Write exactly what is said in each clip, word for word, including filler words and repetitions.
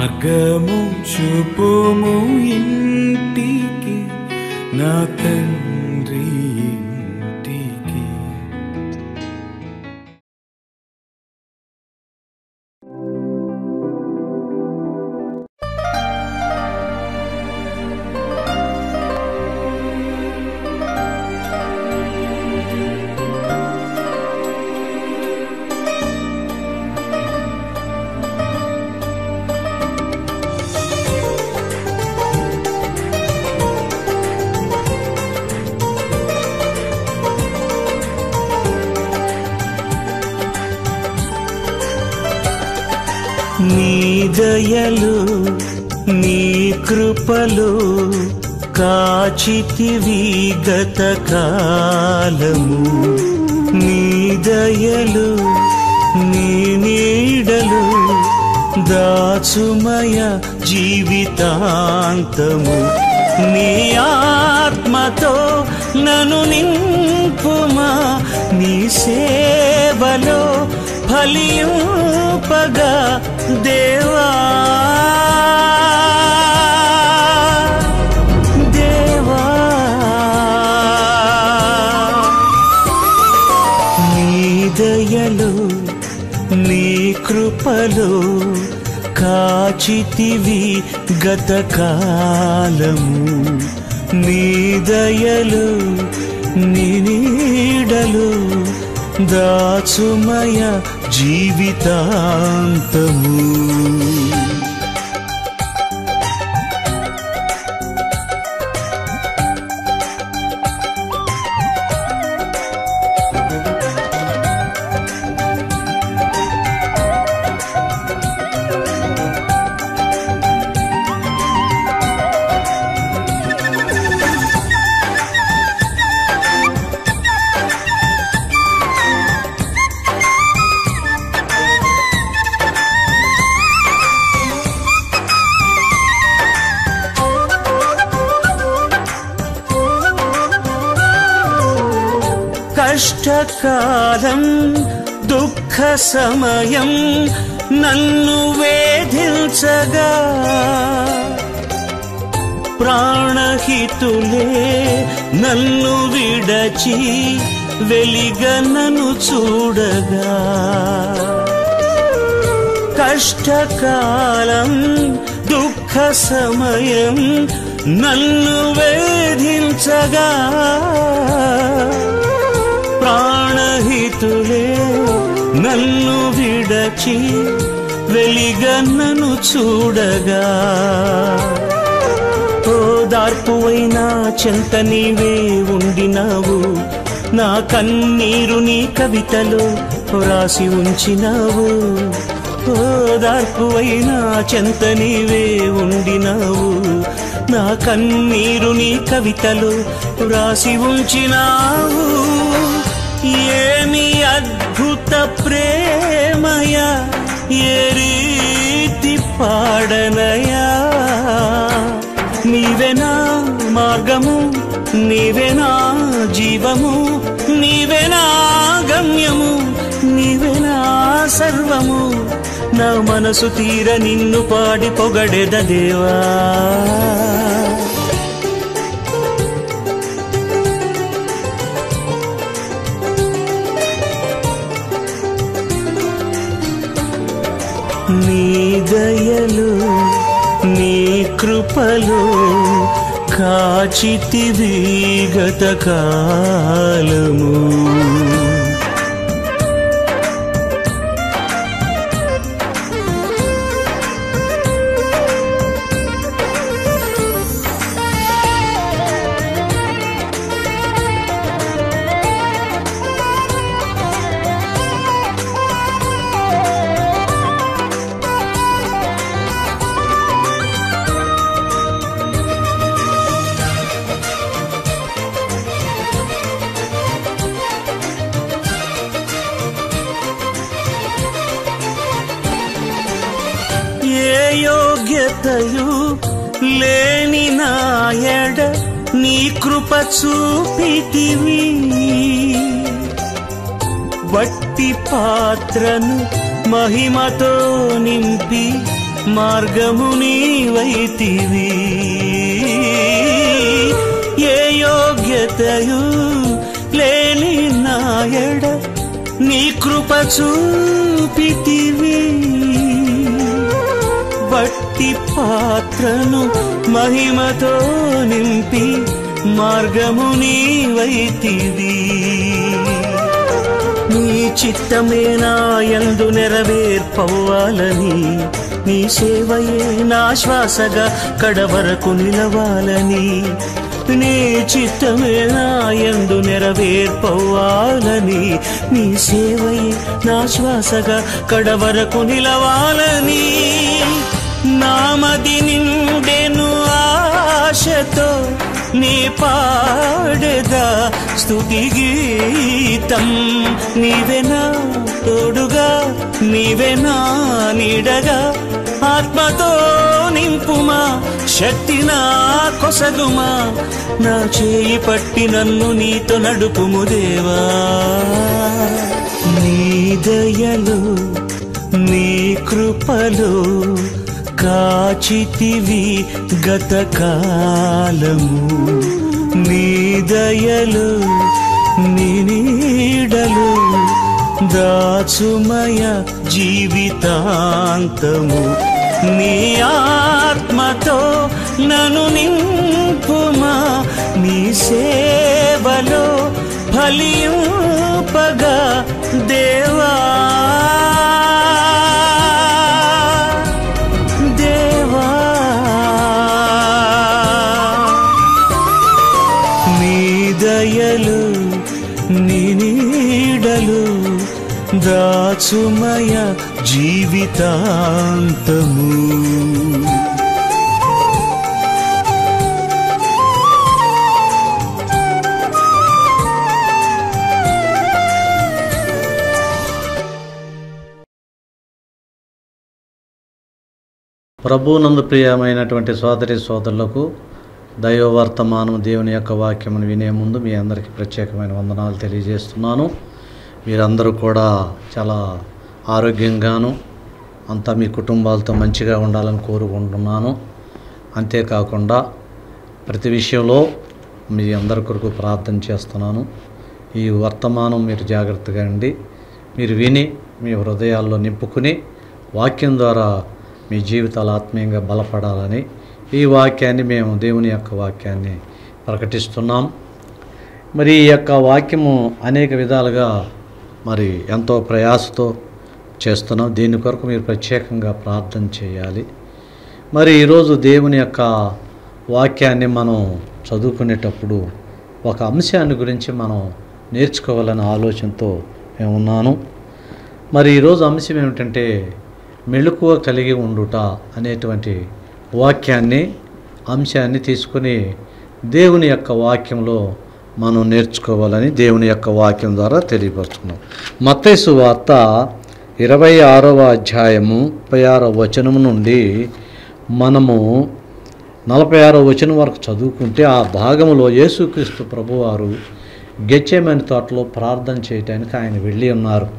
మార్గము చూపుము ఇంటికి నా తండ్రి ఇంటికి. నీ దయలు నీ కృపలు కాచితివి గత కాలము. నీ దయలు నీ నీడలు దాచుమయ జీవితాంతము. నీ ఆత్మతో నన్ను నింపుమా, నీ సేవలో ఫలింపగా దేవా. దేవా నీ దయలు నీ కృపలు కాచితివి గత కాలము. నీ దయలు నీ నీడలు దాచుమయ జీవితాంతము. కష్టకాలం దుఃఖ సమయం నన్ను వేధించగా, ప్రాణహితులే నన్ను విడచి వెలిగనను చూడగా. కష్టకాలం దుఃఖ సమయం నన్ను వేధించగా, ప్రాణహితులే నన్ను విడచి వెలిగన్నను చూడగా. ఓదార్పువైనా చెంత నీవే ఉండినావు, నా కన్నీరు నీ కవితలో రాసి ఉంచినావు. ఓదార్పువైనా చెంత నీవే ఉండినావు, నా కన్నీరు నీ కవితలో రాసి ఉంచినావు. ఏమి అద్భుత ప్రేమయా, ఏ రీతి పాడనయా. నీవేనా మార్గము, నీవేనా జీవము, నీవేనా గమ్యము, నీవేనా సర్వము. నా మనసు తీర నిన్ను పాడి పొగడెద దేవా. నీ దయలు నీ కృపలు కాచితివి గత కాలము. యోగ్యతయు లేని నాయడ నీ కృప చూపితివి. వట్టి పాత్రను మహిమతో నింపి మార్గము నీవైతివి. ఏ యోగ్యతయు లేని నాయడ నీ కృప చూపితివి. వట్టి పాత్రను మహిమతో నింపి మార్గము నీవైతివి. నీ చిత్తమే నా యందు నెరవేర్పవ్వాలని, నీ సేవయే నా శ్వాసగా కడవరకు నిలవాలని. నీ చిత్తమే నా యందు నెరవేర్పవ్వాలని, నీ సేవయే నా శ్వాసగా కడవరకు నిలవాలని. నామది నిండెను ఆశతో నీ పాడెదా స్తుతి గీతం. నీవెనా తోడుగా, నీవెనా నీడగా, ఆత్మతో నింపుమా, శక్తి నా కొసగుమా. నా చేయి పట్టి నన్ను నీతో నడుపుము దేవా. నీ దయలు నీ కృపలు కాచితివి గతకాలము. నీ దయలు నీ నీడలు దాచుమయ జీవితాంతము. నీ ఆత్మతో నన్ను నింపుమా, నీ సేవలో ఫలింపగా దేవా. దేవా నీ దయలు నీ నీడలు దాచుమయ జీవితాంతము. ప్రభువునందు ప్రియమైనటువంటి సోదరి సోదరులకు దైవవర్తమానం దేవుని యొక్క వాక్యమును వినే ముందు మీ అందరికీ ప్రత్యేకమైన వందనాలు తెలియజేస్తున్నాను. మీరందరూ కూడా చాలా ఆరోగ్యంగాను అంతా మీ కుటుంబాలతో మంచిగా ఉండాలని కోరుకుంటున్నాను. అంతేకాకుండా ప్రతి విషయంలో మీ అందరి కొరకు ప్రార్థన చేస్తున్నాను. ఈ వర్తమానం మీరు జాగ్రత్తగా ఉండి మీరు విని మీ హృదయాల్లో నింపుకుని వాక్యం ద్వారా మీ జీవితాలు ఆత్మీయంగా బలపడాలని ఈ వాక్యాన్ని మేము దేవుని యొక్క వాక్యాన్ని ప్రకటిస్తున్నాం. మరి ఈ యొక్క వాక్యము అనేక విధాలుగా మరి ఎంతో ప్రయాసతో చేస్తున్నాం. దీని కొరకు మీరు ప్రత్యేకంగా ప్రార్థన చేయాలి. మరి ఈరోజు దేవుని యొక్క వాక్యాన్ని మనం చదువుకునేటప్పుడు ఒక అంశాన్ని గురించి మనం నేర్చుకోవాలనే ఆలోచనతో మేము ఉన్నాను. మరి ఈరోజు అంశం ఏమిటంటే మెలకువ కలిగి ఉండుట అనేటువంటి వాక్యాన్ని అంశాన్ని తీసుకుని దేవుని యొక్క వాక్యంలో మనం నేర్చుకోవాలని దేవుని యొక్క వాక్యం ద్వారా తెలియపరుచుకున్నాం. మత్తయి సువార్త ఇరవై ఆరవ అధ్యాయము ముప్పై ఆరవ వచనము నుండి మనము నలభై ఆరవ వచనం వరకు చదువుకుంటే ఆ భాగంలో యేసుక్రీస్తు ప్రభువారు గెత్సేమనే తోటలో ప్రార్థన చేయడానికి ఆయన వెళ్ళి ఉన్నారు.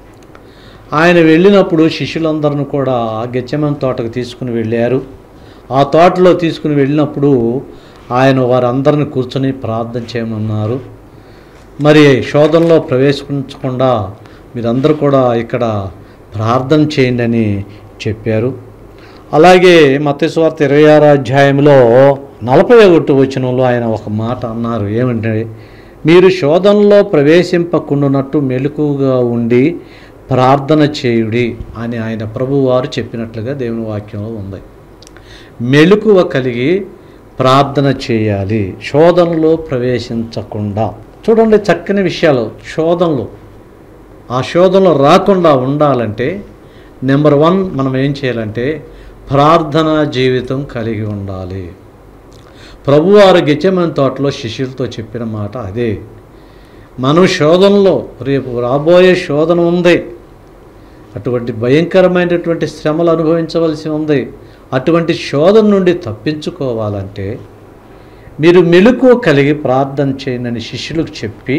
ఆయన వెళ్ళినప్పుడు శిష్యులందరిని కూడా ఆ గెత్సేమనే తోటకు తీసుకుని వెళ్ళారు. ఆ తోటలో తీసుకుని వెళ్ళినప్పుడు ఆయన వారందరిని కూర్చొని ప్రార్థన చేయమన్నారు. మరి శోధనలో ప్రవేశించకుండా మీరందరూ కూడా ఇక్కడ ప్రార్థన చేయండి అని చెప్పారు. అలాగే మత్తయి సువార్త ఇరవై ఆరో అధ్యాయంలో నలభై ఒకటి వచనంలో ఆయన ఒక మాట అన్నారు. ఏమంటే మీరు శోధనలో ప్రవేశింపకుండానట్టు మెలకువగా ఉండి ప్రార్థన చేయుడి అని ఆయన ప్రభువారు చెప్పినట్లుగా దేవుని వాక్యంలో ఉంది. మెలకువ కలిగి ప్రార్థన చేయాలి, శోధనలో ప్రవేశించకుండా. చూడండి చక్కని విషయాలు. శోధనలు ఆ శోధనలో రాకుండా ఉండాలంటే నెంబర్ వన్ మనం ఏం చేయాలంటే ప్రార్థనా జీవితం కలిగి ఉండాలి. ప్రభువారు గెత్సేమనే తోటలో శిష్యులతో చెప్పిన మాట అదే. మనం శోధనలో రేపు రాబోయే శోధన ఉంది, అటువంటి భయంకరమైనటువంటి శ్రమలు అనుభవించవలసి ఉంది. అటువంటి శోధన నుండి తప్పించుకోవాలంటే మీరు మెలకువ కలిగి ప్రార్థన చేయనని శిష్యులకు చెప్పి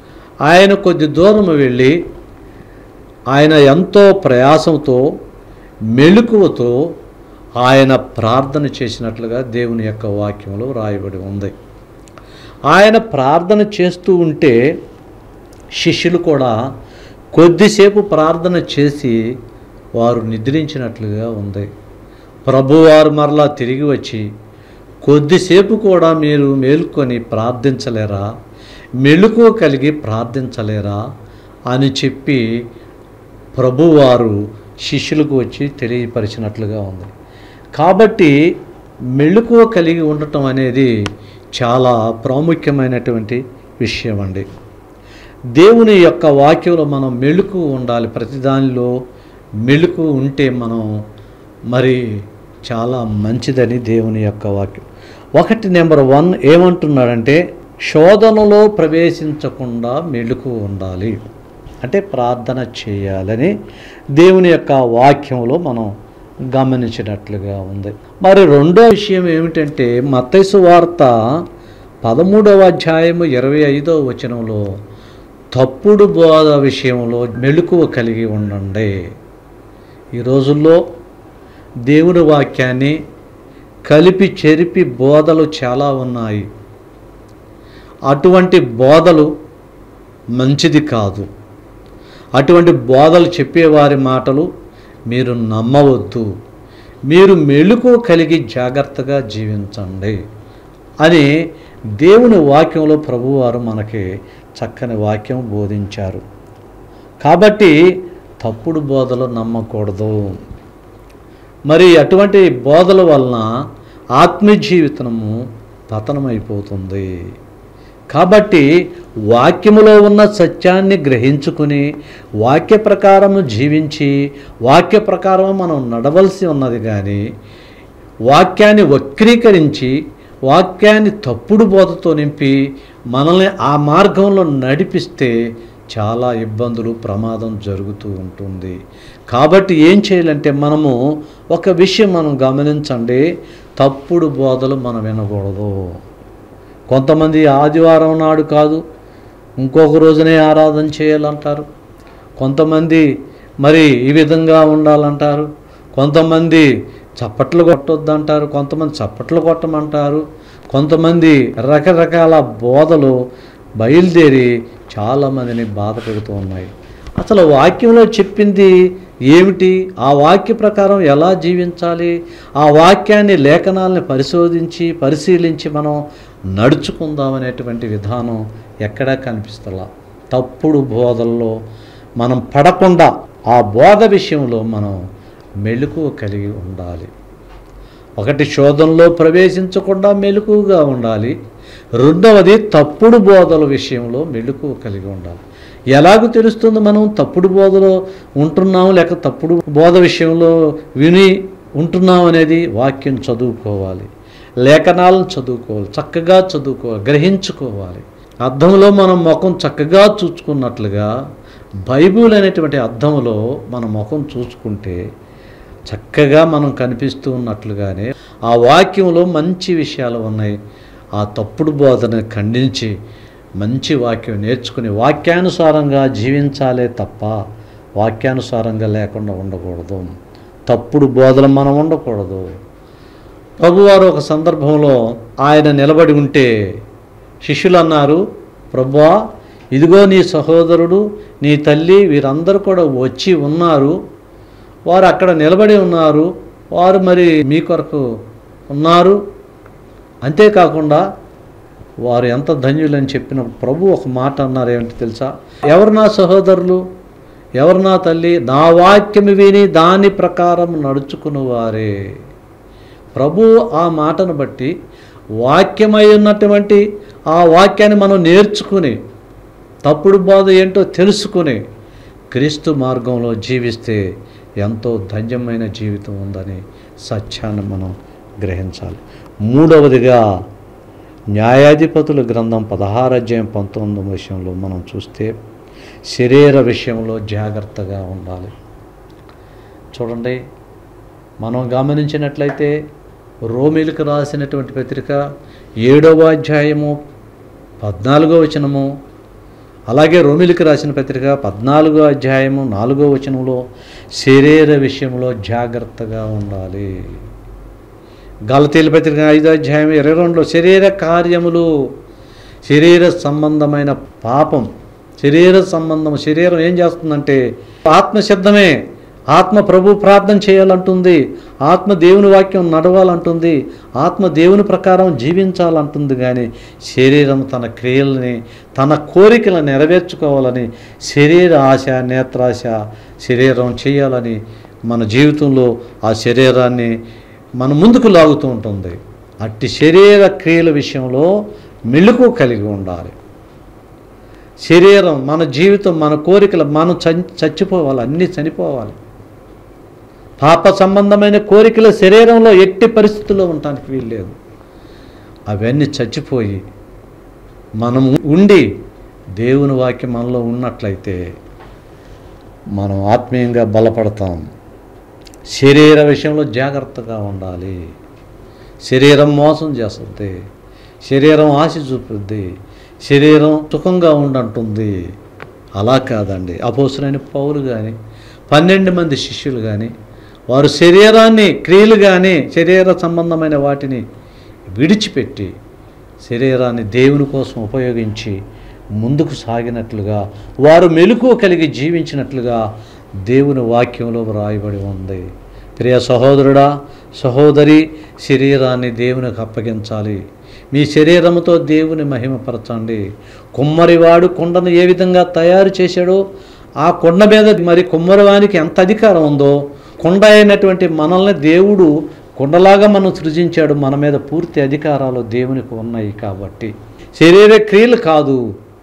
ఆయన కొద్ది దూరం వెళ్ళి ఆయన ఎంతో ప్రయాసంతో మెలకువతో ఆయన ప్రార్థన చేసినట్లుగా దేవుని యొక్క వాక్యంలో రాయబడి ఉంది. ఆయన ప్రార్థన చేస్తూ ఉంటే శిష్యులు కూడా కొద్దిసేపు ప్రార్థన చేసి వారు నిద్రించినట్లుగా ఉంది. ప్రభువారు మరలా తిరిగి వచ్చి కొద్దిసేపు కూడా మీరు మేలుకొని ప్రార్థించలేరా, మెలకువ కలిగి ప్రార్థించలేరా అని చెప్పి ప్రభువారు శిష్యులకు వచ్చి తెలియపరిచినట్లుగా ఉంది. కాబట్టి మెలకువ కలిగి ఉండటం అనేది చాలా ప్రాముఖ్యమైనటువంటి విషయం అండి. దేవుని యొక్క వాక్యంలో మనం మెలకువ ఉండాలి. ప్రతి దానిలో మెలకువ ఉంటే మనం మరి చాలా మంచిదని దేవుని యొక్క వాక్యం. ఒకటి నెంబర్ వన్ ఏమంటున్నాడంటే, శోధనలో ప్రవేశించకుండా మెలకువ ఉండాలి, అంటే ప్రార్థన చేయాలని దేవుని యొక్క వాక్యంలో మనం గమనించినట్లుగా ఉంది. మరి రెండో విషయం ఏమిటంటే, మత్తయి సువార్త పదమూడవ అధ్యాయము ఇరవై ఐదవ వచనంలో తప్పుడు బోధ విషయంలో మెలకువ కలిగి ఉండండి. ఈ రోజుల్లో దేవుని వాక్యాన్ని కలిపి చెరిపి బోధలు చాలా ఉన్నాయి. అటువంటి బోధలు మంచిది కాదు. అటువంటి బోధలు చెప్పేవారి మాటలు మీరు నమ్మవద్దు. మీరు మెలకువ కలిగి జాగ్రత్తగా జీవించండి అని దేవుని వాక్యంలో ప్రభువారు మనకి చక్కని వాక్యం బోధించారు. కాబట్టి తప్పుడు బోధలు నమ్మకూడదు. మరి అటువంటి బోధల వలన ఆత్మీయ జీవితము పతనమైపోతుంది. కాబట్టి వాక్యములో ఉన్న సత్యాన్ని గ్రహించుకుని వాక్య ప్రకారం జీవించి వాక్య ప్రకారం మనం నడవలసి ఉన్నది. కానీ వాక్యాన్ని వక్రీకరించి వాక్యాన్ని తప్పుడు బోధతో నింపి మనల్ని ఆ మార్గంలో నడిపిస్తే చాలా ఇబ్బందులు, ప్రమాదం జరుగుతూ ఉంటుంది. కాబట్టి ఏం చేయాలంటే, మనము ఒక విషయం మనం గమనించండి, తప్పుడు బోధలు మనం వినకూడదు. కొంతమంది ఆదివారం నాడు కాదు ఇంకొక రోజునే ఆరాధన చేయాలంటారు. కొంతమంది మరి ఈ విధంగా ఉండాలంటారు. కొంతమంది చప్పట్లు కొట్టొద్దంటారు. కొంతమంది చప్పట్లు కొట్టమంటారు. కొంతమంది రకరకాల బోధలు బయలుదేరి చాలామందిని బాధ పెడుతూ ఉన్నాయి. అసలు వాక్యంలో చెప్పింది ఏమిటి? ఆ వాక్య ప్రకారం ఎలా జీవించాలి? ఆ వాక్యాన్ని, లేఖనాలని పరిశోధించి పరిశీలించి మనం నడుచుకుందామనేటువంటి విధానం ఎక్కడా కనిపిస్తలా. తప్పుడు బోధల్లో మనం పడకుండా ఆ బోధ విషయంలో మనం మెలకువ కలిగి ఉండాలి. ఒకటి, శోధనలో ప్రవేశించకుండా మెలకువగా ఉండాలి. రెండవది, తప్పుడు బోధల విషయంలో మెలకువ కలిగి ఉండాలి. ఎలాగో తెలుస్తుంది మనం తప్పుడు బోధలో ఉంటున్నాము లేక తప్పుడు బోధ విషయంలో విని ఉంటున్నాం అనేది? వాక్యం చదువుకోవాలి, లేఖనాలను చదువుకోవాలి, చక్కగా చదువుకోవాలి, గ్రహించుకోవాలి. అర్థంలో మనం ముఖం చక్కగా చూసుకున్నట్లుగా బైబిల్ అనేటువంటి అర్థంలో మన ముఖం చూసుకుంటే చక్కగా మనం కనిపిస్తూ ఉన్నట్లుగానే ఆ వాక్యంలో మంచి విషయాలు ఉన్నాయి. ఆ తప్పుడు బోధన ఖండించి మంచి వాక్యం నేర్చుకుని వాక్యానుసారంగా జీవించాలే తప్ప వాక్యానుసారంగా లేకుండా ఉండకూడదు. తప్పుడు బోధలు మనం ఉండకూడదు. ప్రభువారు ఒక సందర్భంలో ఆయన నిలబడి ఉంటే శిష్యులు అన్నారు, ప్రభువా, ఇదిగో నీ సహోదరుడు, నీ తల్లి వీరందరూ కూడా వచ్చి ఉన్నారు. వారు అక్కడ నిలబడి ఉన్నారు. వారు మరి మీ కొరకు ఉన్నారు. అంతేకాకుండా వారు ఎంత ధన్యులని చెప్పిన ప్రభు ఒక మాట అన్నారు. ఏమిటి తెలుసా? ఎవరు నా సహోదరులు, ఎవరు నా తల్లి? నా వాక్యము విని దాని ప్రకారం నడుచుకుని వారే. ప్రభు ఆ మాటను బట్టి వాక్యమై ఉన్నటువంటి ఆ వాక్యాన్ని మనం నేర్చుకుని తప్పుడు బోధ ఏంటో తెలుసుకుని క్రీస్తు మార్గంలో జీవిస్తే ఎంతో ధన్యమైన జీవితం ఉందని సత్యాన్ని మనం గ్రహించాలి. మూడవదిగా న్యాయాధిపతుల గ్రంథం పదహారు అధ్యాయం పంతొమ్మిదవ విషయంలో మనం చూస్తే శరీర విషయంలో జాగ్రత్తగా ఉండాలి. చూడండి, మనం గమనించినట్లయితే రోమీలకు రాసినటువంటి పత్రిక ఏడవ అధ్యాయము పద్నాలుగో వచనము, అలాగే రోమిలికి రాసిన పత్రిక పద్నాలుగో అధ్యాయము నాలుగో వచనంలో శరీర విషయంలో జాగ్రత్తగా ఉండాలి. గలతీయుల పత్రిక ఐదో అధ్యాయం ఇరవై రెండులో శరీర కార్యములు, శరీర సంబంధమైన పాపం, శరీర సంబంధం, శరీరం ఏం చేస్తుందంటే ఆత్మశబ్దమే. ఆత్మ ప్రభు ప్రార్థన చేయాలంటుంది, ఆత్మ దేవుని వాక్యం నడవాలంటుంది, ఆత్మ దేవుని ప్రకారం జీవించాలంటుంది. కానీ శరీరం తన క్రియలని, తన కోరికలను నెరవేర్చుకోవాలని, శరీర ఆశ, నేత్రాశ, శరీరం చేయాలని మన జీవితంలో ఆ శరీరాన్ని మన ముందుకు లాగుతూ ఉంటుంది. అట్టి శరీర క్రియల విషయంలో మెళుకు కలిగి ఉండాలి. శరీరం, మన జీవితం, మన కోరికలు, మనం చచ్చిపోవాలి, అన్నీ చనిపోవాలి. పాప సంబంధమైన కోరికల శరీరంలో ఎట్టి పరిస్థితుల్లో ఉండటానికి వీల్లేదు. అవన్నీ చచ్చిపోయి మనం ఉండి దేవుని వాక్యం మనలో ఉన్నట్లయితే మనం ఆత్మీయంగా బలపడతాం. శరీర విషయంలో జాగ్రత్తగా ఉండాలి. శరీరం మోసం చేస్తుంది, శరీరం ఆశ చూపుద్ది, శరీరం సుఖంగా ఉండంటుంది. అలా కాదండి. అపోస్తలుడైన పౌలు కానీ పన్నెండు మంది శిష్యులు కానీ వారు శరీరాన్ని, క్రియలు కానీ, శరీర సంబంధమైన వాటిని విడిచిపెట్టి శరీరాన్ని దేవుని కోసం ఉపయోగించి ముందుకు సాగినట్లుగా, వారు మెలకువ కలిగి జీవించినట్లుగా దేవుని వాక్యంలో వ్రాయబడి ఉంది. ప్రియ సహోదరుడా, సహోదరి, శరీరాన్ని దేవునికి అప్పగించాలి. మీ శరీరముతో దేవుని మహిమపరచండి. కుమ్మరివాడు కొండను ఏ విధంగా తయారు చేశాడో, ఆ కొండ మీద మరి కుమ్మరివానికి ఎంత అధికారం ఉందో, కొండ అయినటువంటి మనల్ని దేవుడు కొండలాగా మనం సృజించాడు. మన మీద పూర్తి అధికారాలు దేవునికి ఉన్నాయి. కాబట్టి శరీర క్రియలు కాదు,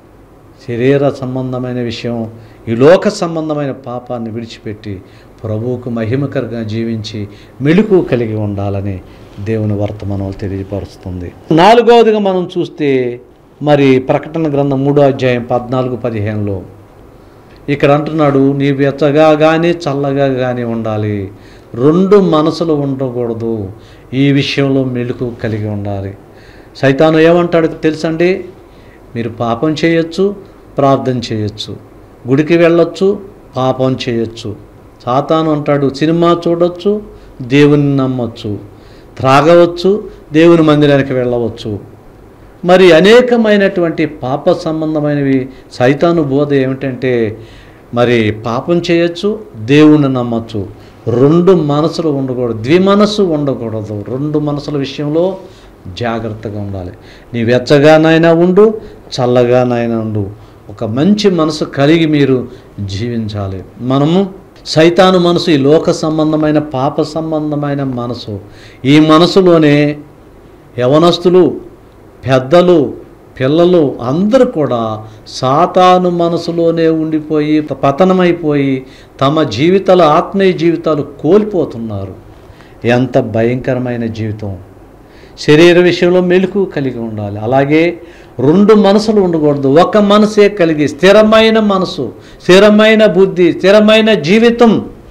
శరీర సంబంధమైన విషయం, ఈ లోక సంబంధమైన పాపాన్ని విడిచిపెట్టి ప్రభువుకు మహిమకరంగా జీవించి మెళుకు కలిగి ఉండాలని దేవుని వర్తమానం తెలియపరుస్తుంది. నాలుగవదిగా మనం చూస్తే మరి ప్రకటన గ్రంథం మూడో అధ్యాయం పద్నాలుగు పదిహేనులో ఇక్కడ అంటున్నాడు, నీ వెచ్చగా కానీ చల్లగా కానీ ఉండాలి, రెండు మనసులు ఉండకూడదు, ఈ విషయంలో మెళుకు కలిగి ఉండాలి. సైతాను ఏమంటాడు తెలుసండి? మీరు పాపం చేయొచ్చు, ప్రార్థన చేయొచ్చు, గుడికి వెళ్ళొచ్చు, పాపం చేయొచ్చు. సాతాను అంటాడు సినిమా చూడొచ్చు, దేవుని నమ్మొచ్చు, త్రాగవచ్చు, దేవుని మందిరానికి వెళ్ళవచ్చు. మరి అనేకమైనటువంటి పాప సంబంధమైనవి సైతాను బోధ ఏమిటంటే మరి పాపం చేయొచ్చు, దేవుని నమ్మచ్చు, రెండు మనసులు ఉండకూడదు, ద్విమనస్సు ఉండకూడదు. రెండు మనసుల విషయంలో జాగ్రత్తగా ఉండాలి. నీ వెచ్చగానైనా ఉండు, చల్లగానైనా ఉండు, ఒక మంచి మనసు కలిగి మీరు జీవించాలి. మనము సైతాను మనసు, ఈ లోక సంబంధమైన పాప సంబంధమైన మనసు, ఈ మనసులోనే యవనస్తులు, పెద్దలు, పిల్లలు అందరూ కూడా సాతాను మనసులోనే ఉండిపోయి పతనమైపోయి తమ జీవితాలు, ఆత్మీయ జీవితాలు కోల్పోతున్నారు. ఎంత భయంకరమైన జీవితం. శరీర విషయంలో మెలకువ కలిగి ఉండాలి. అలాగే రెండు మనసులు ఉండకూడదు, ఒక మనసే కలిగి స్థిరమైన మనసు, స్థిరమైన బుద్ధి, స్థిరమైన జీవితం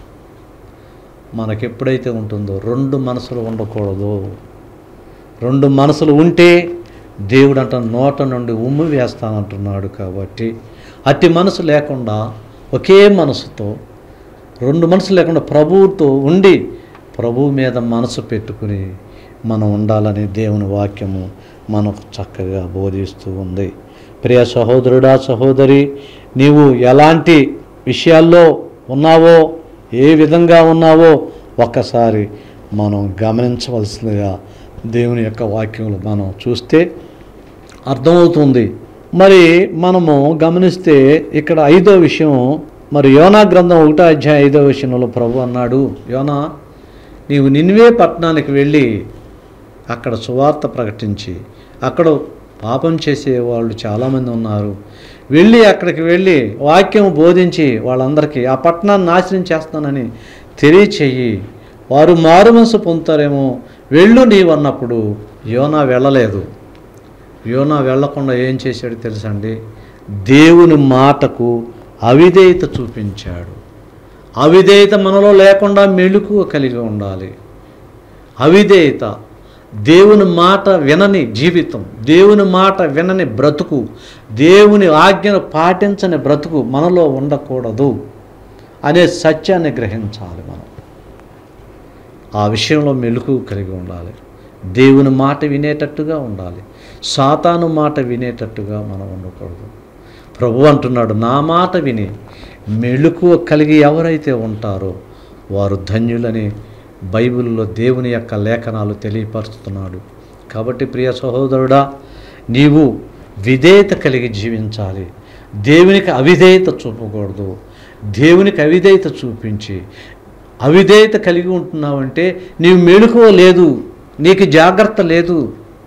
మనకెప్పుడైతే ఉంటుందో రెండు మనసులు ఉండకూడదు. రెండు మనసులు ఉంటే దేవుడు అంట నోట నుండి ఉమ్ము వేస్తానంటున్నాడు. కాబట్టి అట్టి మనసు లేకుండా ఒకే మనసుతో, రెండు మనసులు లేకుండా ప్రభువుతో ఉండి ప్రభువు మీద మనసు పెట్టుకుని మనం ఉండాలని దేవుని వాక్యము మనకు చక్కగా బోధిస్తూ ఉంది. ప్రియ సహోదరుడా, సహోదరి, నీవు ఎలాంటి విషయాల్లో ఉన్నావో, ఏ విధంగా ఉన్నావో ఒక్కసారి మనం గమనించవలసిందిగా దేవుని యొక్క వాక్యంలో మనం చూస్తే అర్థమవుతుంది. మరి మనము గమనిస్తే ఇక్కడ ఐదో విషయం, మరి యోనా గ్రంథం ఒకటో అధ్యాయం ఐదో విషయంలో ప్రభు అన్నాడు, యోనా నీవు నినివే పట్టణానికి వెళ్ళి అక్కడ సువార్త ప్రకటించి, అక్కడ పాపం చేసేవాళ్ళు చాలామంది ఉన్నారు, వెళ్ళి అక్కడికి వెళ్ళి వాక్యం బోధించి వాళ్ళందరికీ ఆ పట్టణాన్ని నాశనం చేస్తానని తెలియచేయి, వారు మారుమనసు పొందుతారేమో, వెళ్ళు నీవన్నప్పుడు యోనా వెళ్ళలేదు. యోనా వెళ్ళకుండా ఏం చేశాడు తెలుసండి? దేవుని మాటకు అవిధేయత చూపించాడు. అవిధేయత మనలో లేకుండా మెళుకువ కలిగి ఉండాలి. అవిధేయత దేవుని మాట వినని జీవితం, దేవుని మాట వినని బ్రతుకు, దేవుని ఆజ్ఞను పాటించని బ్రతుకు మనలో ఉండకూడదు అనే సత్యాన్ని గ్రహించాలి. మనం ఆ విషయంలో మెలకు కలిగి ఉండాలి. దేవుని మాట వినేటట్టుగా ఉండాలి. సాతాను మాట వినేటట్టుగా మనం ఉండకూడదు. ప్రభు అంటున్నాడు, నా మాట విని మెలకువ కలిగి ఎవరైతే ఉంటారో వారు ధన్యులని బైబిల్లో దేవుని యొక్క లేఖనాలు తెలియపరుస్తున్నాడు. కాబట్టి ప్రియ సహోదరుడా, నీవు విధేయత కలిగి జీవించాలి. దేవునికి అవిధేయత చూపకూడదు. దేవునికి అవిధేయత చూపించి అవిధేయత కలిగి ఉంటున్నావంటే నీవు మెలకువ లేదు, నీకు జాగ్రత్త లేదు.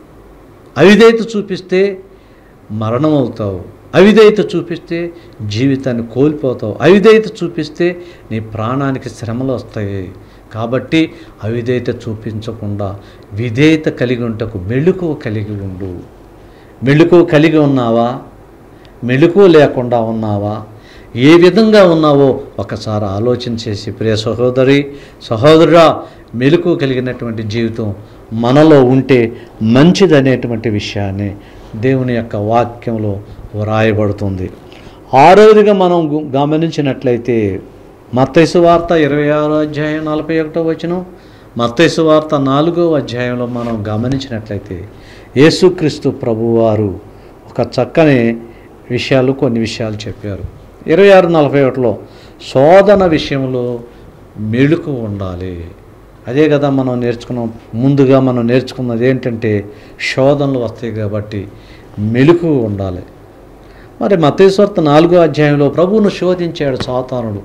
అవిధేయత చూపిస్తే మరణం అవుతావు. అవిధేయత చూపిస్తే జీవితాన్ని కోల్పోతావు. అవిధేయత చూపిస్తే నీ ప్రాణానికి శ్రమలు వస్తాయి. కాబట్టి అవిధేయత చూపించకుండా విధేయత కలిగి ఉంటకు మెలకువ కలిగి ఉండు. మెలకువ కలిగి ఉన్నావా? మెలకువ లేకుండా ఉన్నావా? ఏ విధంగా ఉన్నావో ఒకసారి ఆలోచన చేసి ప్రియ సహోదరి సహోదరుడా, మెలకువ కలిగినటువంటి జీవితం మనలో ఉంటే మంచిదనేటువంటి విషయాన్ని దేవుని యొక్క వాక్యంలో వ్రాయబడుతుంది. ఆరోదిగా మనం గమనించినట్లయితే మత్తయి సువార్త ఇరవై ఆరో అధ్యాయం నలభై ఒకటో వచనం, మత్తయి సువార్త నాలుగో అధ్యాయంలో మనం గమనించినట్లయితే యేసుక్రీస్తు ప్రభువారు ఒక చక్కని విషయాలు కొన్ని విషయాలు చెప్పారు. ఇరవై ఆరు నలభై ఒకటిలో శోధన విషయంలో మెళుకు ఉండాలి. అదే కదా మనం నేర్చుకున్నాం. ముందుగా మనం నేర్చుకున్నది ఏంటంటే శోధనలు వస్తాయి కాబట్టి మెళుకు ఉండాలి. మరి మత్తయి సువార్త నాలుగో అధ్యాయంలో ప్రభువును శోధించాడు సాతానుడు,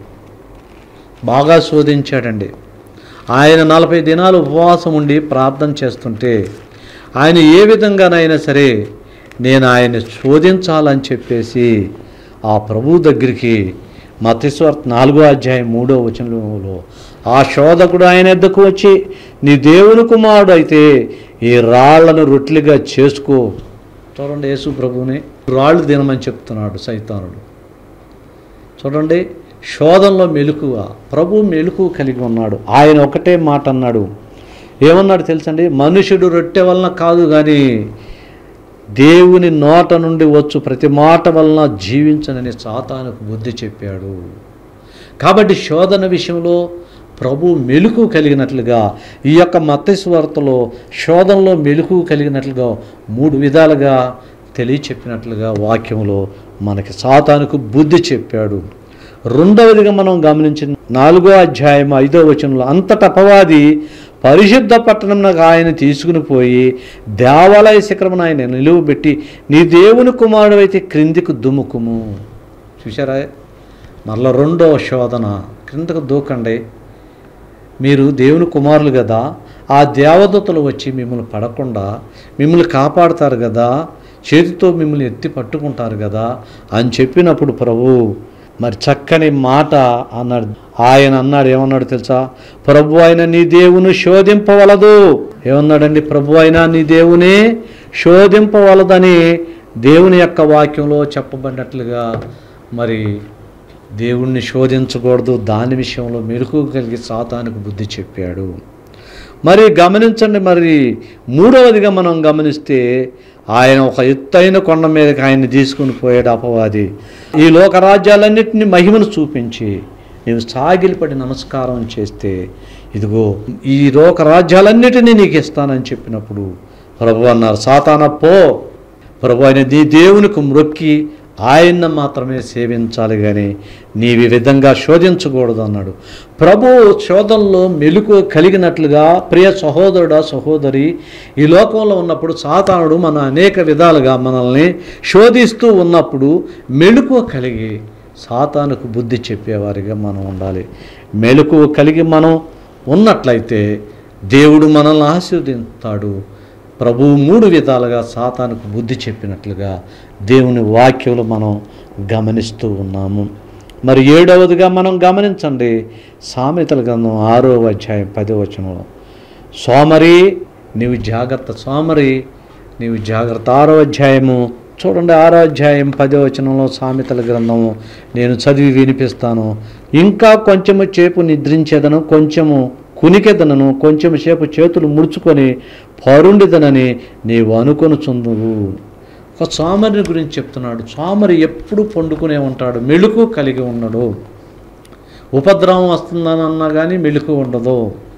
బాగా శోధించాడండి. ఆయన నలభై దినాలు ఉపవాసం ఉండి ప్రార్థన చేస్తుంటే ఆయన ఏ విధంగానైనా సరే నేను ఆయన్ని శోధించాలని చెప్పేసి ఆ ప్రభువు దగ్గరికి మత్తయి సువార్త నాలుగో అధ్యాయం మూడో వచనంలో ఆ శోధకుడు ఆయన ఎద్దకు వచ్చి, నీ దేవుని కుమారుడు అయితే ఈ రాళ్లను రొట్టెలుగా చేసుకో. చూడండి, యేసు ప్రభువుని రాళ్ళు తినమని చెప్తున్నాడు సైతానుడు. చూడండి, శోధనలో మెలకువ, ప్రభు మెలకువ కలిగి ఉన్నాడు. ఆయన ఒకటే మాట అన్నాడు. ఏమన్నాడు తెలుసండి? మనుషుడు రొట్టె వలన కాదు కానీ దేవుని నోట నుండి వచ్చు ప్రతి మాట వలన జీవించనని సాతానుకు బుద్ధి చెప్పాడు. కాబట్టి శోధన విషయంలో ప్రభు మెలకువ కలిగినట్లుగా ఈ యొక్క మత్తయి సువార్తలో శోధనలో మెలకువ కలిగినట్లుగా మూడు విధాలుగా తెలియచెప్పినట్లుగా వాక్యంలో మనకి సాతానుకు బుద్ధి చెప్పాడు. రెండవదిగా మనం గమనించిన నాలుగో అధ్యాయం ఐదో వచనంలో అంతటా అపవాది పరిశుద్ధ పట్టణంలో ఆయన తీసుకుని పోయి దేవాలయ శిఖరమున ఆయన నిలువబెట్టి, నీ దేవుని కుమారుడు అయితే క్రిందికి దుముకుము. చూసారా? మరలా రెండవ శోధన, క్రిందకు దూకండి, మీరు దేవుని కుమారులు కదా, ఆ దేవదూతలు వచ్చి మిమ్మల్ని పడకుండా మిమ్మల్ని కాపాడుతారు కదా, చేతితో మిమ్మల్ని ఎత్తి పట్టుకుంటారు కదా అని చెప్పినప్పుడు ప్రభు మరి చక్కని మాట అన్నాడు. ఆయన అన్నాడు, ఏమన్నాడు తెలుసా? ప్రభు అయిన నీ దేవుని శోధింపవలదు. ఏమన్నాడండి? ప్రభు అయినా నీ దేవుని శోధింపవలదని దేవుని యొక్క వాక్యంలో చెప్పబడినట్లుగా మరి దేవుణ్ణి శోధించకూడదు. దాని విషయంలో మెలకువ కలిగి సాతానుకు బుద్ధి చెప్పాడు. మరి గమనించండి, మరి మూడవదిగా మనం గమనిస్తే ఆయన ఒక ఎత్తైన కొండ మీదకి ఆయన్ని తీసుకుని పోయాడు అపవాది. ఈ లోక రాజ్యాలన్నింటినీ మహిమను చూపించి నీవు సాగిలిపడి నమస్కారం చేస్తే ఇదిగో ఈ లోక రాజ్యాలన్నిటినీ నీకు ఇస్తానని చెప్పినప్పుడు ప్రభు అన్నారు, సాతానా పో, ప్రభు ఆయన నీ దేవునికి మ్రొక్కి ఆయన్ని మాత్రమే సేవించాలి కానీ నీవి విధంగా శోధించకూడదు అన్నాడు. ప్రభు శోధనలో మెలకువ కలిగినట్లుగా ప్రియ సహోదరుడా సహోదరి, ఈ లోకంలో ఉన్నప్పుడు సాతానుడు మన అనేక విధాలుగా మనల్ని శోధిస్తూ ఉన్నప్పుడు మెలకువ కలిగి సాతానుకు బుద్ధి చెప్పేవారిగా మనం ఉండాలి. మెలకువ కలిగి మనం ఉన్నట్లయితే దేవుడు మనల్ని ఆశీర్వదిస్తాడు. ప్రభువు మూడు విధాలుగా సాతానుకు బుద్ధి చెప్పినట్లుగా దేవుని వాక్యంలో మనం గమనిస్తూ ఉన్నాము. మరి ఏడవదిగా మనం గమనించండి, సామెతల గ్రంథం ఆరో అధ్యాయం పదో వచనంలో, సోమరి నీవు జాగ్రత్త, సోమరి నీవు జాగ్రత్త. ఆరో అధ్యాయము చూడండి, ఆరో అధ్యాయం పదో వచనంలో సామెతల గ్రంథము నేను చదివి వినిపిస్తాను. ఇంకా కొంచెము చేపు నిద్రించేదను, కొంచెము కునికెదనను, కొంచెం సేపు చేతులు ముడుచుకొని పరుండిదనని నీవు అనుకొనుచుందువు. ఒక సోమరిని గురించి చెప్తున్నాడు. సోమరి ఎప్పుడు పండుకునే ఉంటాడు, మెలుకు కలిగి ఉండడు. ఉపద్రవం వస్తుందని అన్నా కానీ మెలుకు ఉండదు.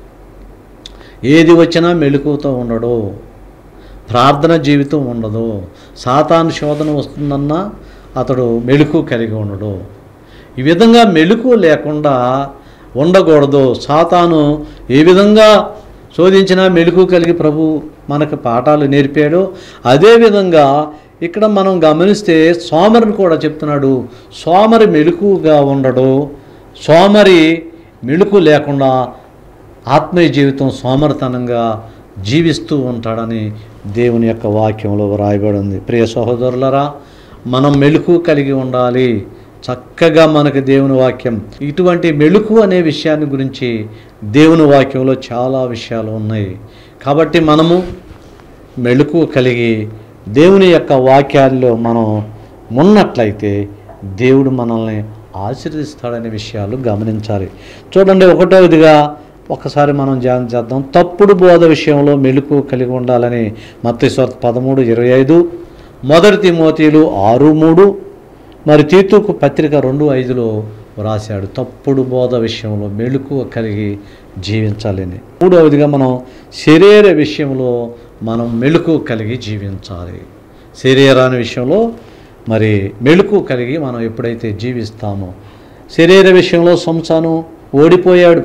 ఏది వచ్చినా మెలుకుతో ఉండడు. ప్రార్థన జీవితం ఉండదు. సాతాను శోధన వస్తుందన్నా అతడు మెలుకు కలిగి ఉండడు. ఈ విధంగా మెలుకు లేకుండా ఉండకూడదు. సాతాను ఏ విధంగా శోధించినా మెలుకు కలిగి ప్రభు మనకు పాఠాలు నేర్పాడు. అదేవిధంగా ఇక్కడ మనం గమనిస్తే సోమరిని కూడా చెప్తున్నాడు. సోమరి మెలుకుగా ఉండడు. సోమరి మెలుకు లేకుండా ఆత్మీయ జీవితం సోమరితనంగా జీవిస్తూ ఉంటాడని దేవుని యొక్క వాక్యంలో వ్రాయబడి ఉంది. ప్రియ సహోదరులరా, మనం మెలుకు కలిగి ఉండాలి. చక్కగా మనకు దేవుని వాక్యం ఇటువంటి మెలుకు అనే విషయాన్ని గురించి దేవుని వాక్యంలో చాలా విషయాలు ఉన్నాయి. కాబట్టి మనము మెలుకు కలిగి దేవుని యొక్క వాక్యాల్లో మనం ఉన్నట్లయితే దేవుడు మనల్ని ఆశీర్వదిస్తాడనే విషయాలు గమనించాలి. చూడండి, ఒకటోదిగా ఒకసారి మనం ధ్యానం చేద్దాం. తప్పుడు బోధ విషయంలో మెలుకు కలిగి ఉండాలని మత్తయి సువార్త పదమూడు ఇరవై ఐదు, మొదటి తిమోతీయులు ఆరు మూడు, మరి తీతుకు పత్రిక రెండు ఐదులో రాశాడు. తప్పుడు బోధ విషయంలో మెలుకు కలిగి జీవించాలని. మూడవదిగా మనం శరీర విషయంలో మనం మెలుకు కలిగి జీవించాలి. శరీరాన్ని విషయంలో మరి మెలుకు కలిగి మనం ఎప్పుడైతే జీవిస్తామో, శరీర విషయంలో సంసాను ఓడిపోయాడు,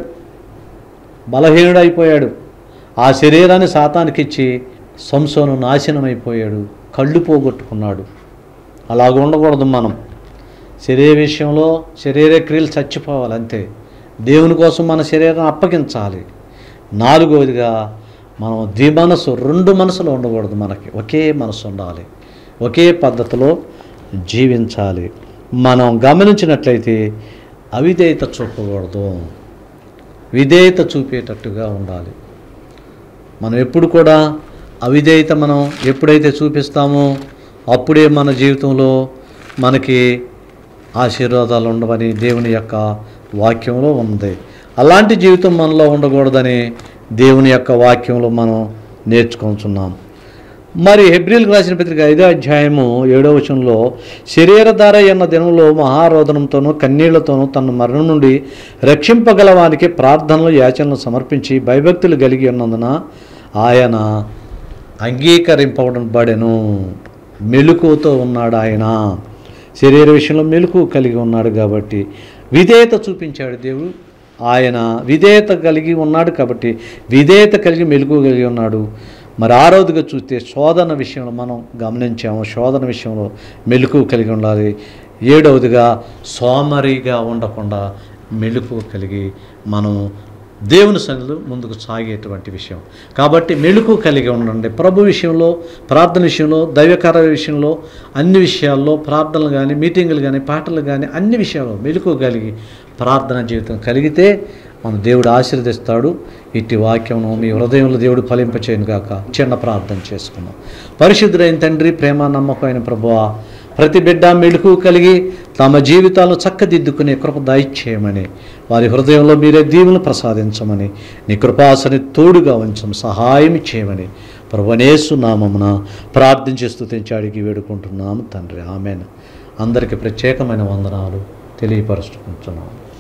బలహీనుడైపోయాడు. ఆ శరీరాన్ని సాతానికిచ్చి సంసోను నాశనమైపోయాడు, కళ్ళు పోగొట్టుకున్నాడు. అలాగ ఉండకూడదు. మనం శరీర విషయంలో శరీర క్రియలు చచ్చిపోవాలి, అంతే. దేవుని కోసం మన శరీరాన్ని అప్పగించాలి. నాలుగవదిగా మనం ద్విమనసు, రెండు మనసులు ఉండకూడదు. మనకి ఒకే మనసు ఉండాలి, ఒకే పద్ధతిలో జీవించాలి. మనం గమనించినట్లయితే అవిధేయత చూపకూడదు, విధేయత చూపేటట్టుగా ఉండాలి. మనం ఎప్పుడు కూడా అవిధేయత మనం ఎప్పుడైతే చూపిస్తామో అప్పుడే మన జీవితంలో మనకి ఆశీర్వాదాలు ఉండవని దేవుని యొక్క వాక్యంలో ఉంది. అలాంటి జీవితం మనలో ఉండకూడదని దేవుని యొక్క వాక్యంలో మనం నేర్చుకుంటున్నాం. మరి హెబ్రీయులకు రాసిన పత్రిక ఐదో అధ్యాయము ఏడో వచనంలో, శరీరధార అన్న దినంలో మహారోదనంతోనూ కన్నీళ్లతోనూ తన మరణం నుండి రక్షింపగలవానికి ప్రార్థనలు యాచనలు సమర్పించి భయభక్తులు కలిగి ఉన్నందున ఆయన అంగీకరింపబడెను. మెలుకుతో ఉన్నాడు ఆయన. శరీర విషయంలో మెలుకు కలిగి ఉన్నాడు కాబట్టి విధేయత చూపించాడు దేవుడు. ఆయన విధేయత కలిగి ఉన్నాడు కాబట్టి విధేయత కలిగి మెలుకు కలిగి ఉన్నాడు. మరి ఆరోదుగా చూస్తే శోధన విషయంలో మనం గమనించాము. శోధన విషయంలో మెలుకు కలిగి ఉండాలి. ఏడవదిగా సోమరిగా ఉండకుండా మెలుకు కలిగి మనం దేవుని సన్నిధిలో ముందుకు సాగేటువంటి విషయం. కాబట్టి మెలుకు కలిగి ఉండండి. ప్రభు విషయంలో, ప్రార్థన విషయంలో, దైవకార్య విషయంలో, అన్ని విషయాల్లో ప్రార్థనలు కానీ, మీటింగులు కానీ, పాటలు కానీ, అన్ని విషయాల్లో మెలుకు కలిగి ప్రార్థన జీవితం కలిగితే మన దేవుడు ఆశీర్వదిస్తాడు. ఇట్టి వాక్యమును మీ హృదయంలో దేవుడు ఫలింపచేయను గాక. చిన్న ప్రార్థన చేసుకున్నాం. పరిశుద్ధుడైన తండ్రి, ప్రేమ నమ్మకమైన ప్రభువా, ప్రతి బిడ్డ మెలుకు కలిగి తమ జీవితాలను చక్కదిద్దుకునే కృప దయచేయమని, వారి హృదయంలో మీరే దీవెనలు ప్రసాదించమని, నీ కృపాసని తోడుగా ఉంచం సహాయం చేయమని ప్రభునేసు నామమున ప్రార్థించి స్తుతించి అడిగి వేడుకుంటున్నాము తండ్రి. ఆమేన్. అందరికీ ప్రత్యేకమైన వందనాలు తెలియపరుచుకుంటున్నాము.